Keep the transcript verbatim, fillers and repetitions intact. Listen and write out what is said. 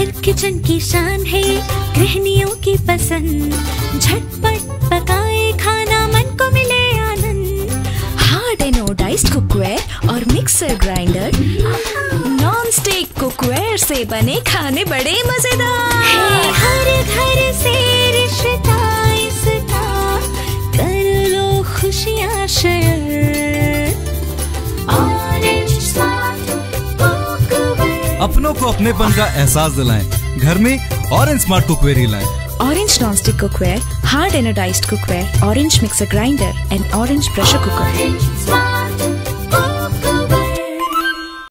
हर kitchen की शान है गृहिणियों की पसंद। झटपट पकाए खाना मन को मिले आनंद। हार्ड एनोडाइज्ड कुकवेयर और mixer grinder, non stick cookware से बने खाने बड़े मजेदार है। हर घर से रिश्ता इसका, कर लो खुशियाँ शेयर। Orange smart cookware. अपनों को अपनेपन का एहसास दिलाएं, घर में ऑरेंज स्मार्ट कुकवेयर ही लाएं। Orange non-stick cookware, hard anodized cookware, orange mixer grinder and orange pressure cooker. Orange smart